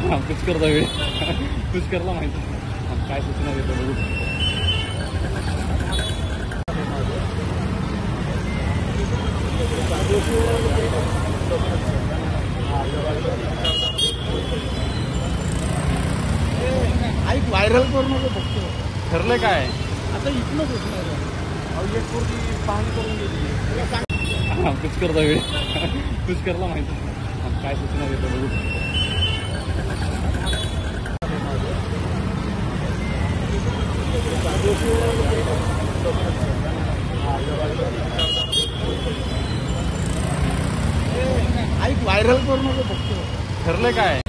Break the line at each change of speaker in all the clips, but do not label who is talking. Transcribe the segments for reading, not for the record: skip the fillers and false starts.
पुष्करचा वेळ पुष्करला माहिती काय सूचना देतो बघू.
ऐक व्हायरल करू नको फक्त.
ठरलंय काय
आता इथलं बसणार एक पूर्वी पाहणी करून गेली.
पुष्करचा वेळ पुष्करला माहिती काय सूचना देतो बघू.
ऐक व्हायरल करू नको फक्त.
ठरलंय काय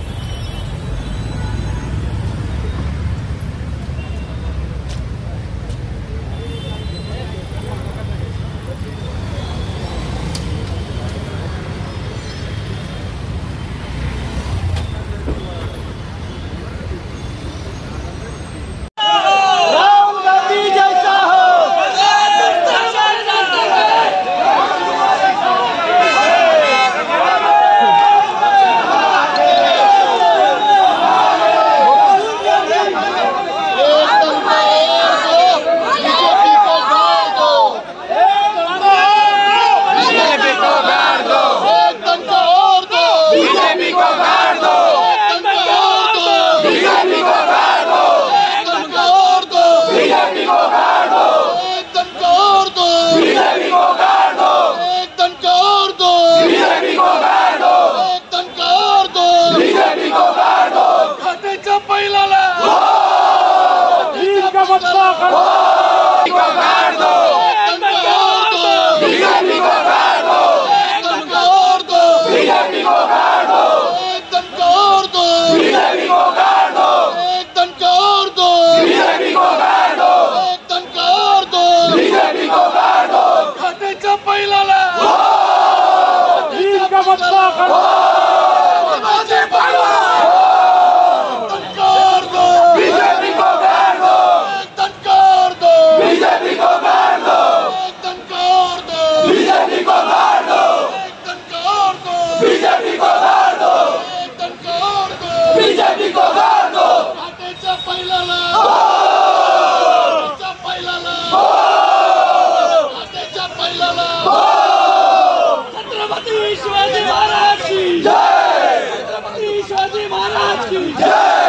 छत्रपती शिवाजी महाराज की जय.